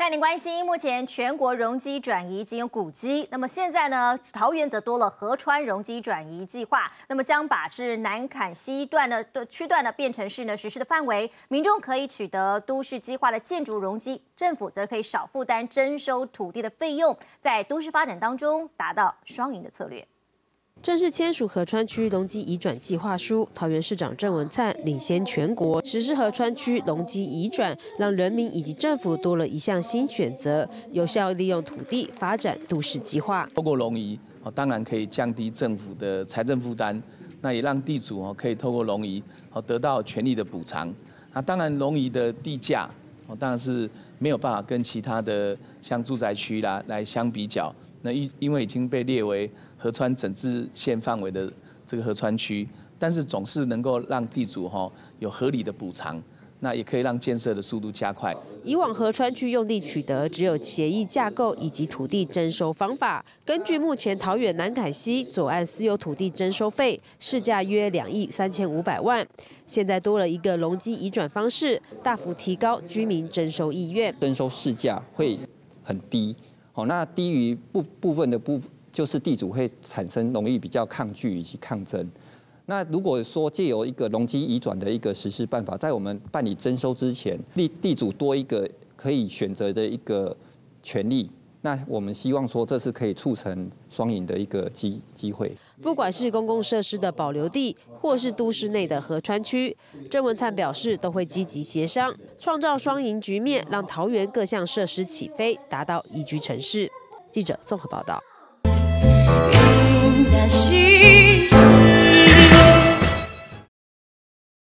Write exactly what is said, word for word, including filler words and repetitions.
带您关心，目前全国容积转移仅有古迹，那么现在呢，桃园则多了河川容积转移计划，那么将把至南崁西段的区段呢变成是呢实施的范围，民众可以取得都市计划的建筑容积，政府则可以少负担征收土地的费用，在都市发展当中达到双赢的策略。 正式签署河川区容积移转计划书，桃园市长郑文灿领先全国实施河川区容积移转，让人民以及政府多了一项新选择，有效利用土地发展都市计划。 透过容移，当然可以降低政府的财政负担，那也让地主可以透过容移得到权利的补偿。那当然，容移的地价当然是没有办法跟其他的像住宅区啦来相比较。那因因为已经被列为河川整治线范围的这个河川区，但是总是能够让地主哈有合理的补偿，那也可以让建设的速度加快。 以往河川区用地取得只有协议架构以及土地征收方法。根据目前桃园南崁西左岸私有土地征收费市价约两亿三千五百万，现在多了一个容积移转方式，大幅提高居民征收意愿。 征收市价会很低。好，那低于部部分的部，就是地主会产生容易比较抗拒以及抗争。那如果说借由一个容积移转的一个实施办法，在我们办理征收之前，地地主多一个可以选择的一个权利。那我们希望说，这是可以促成双赢的一个机机会。 不管是公共设施的保留地，或是都市内的河川区，郑文灿表示都会积极协商，创造双赢局面，让桃园各项设施起飞，达到宜居城市。记者综合报道。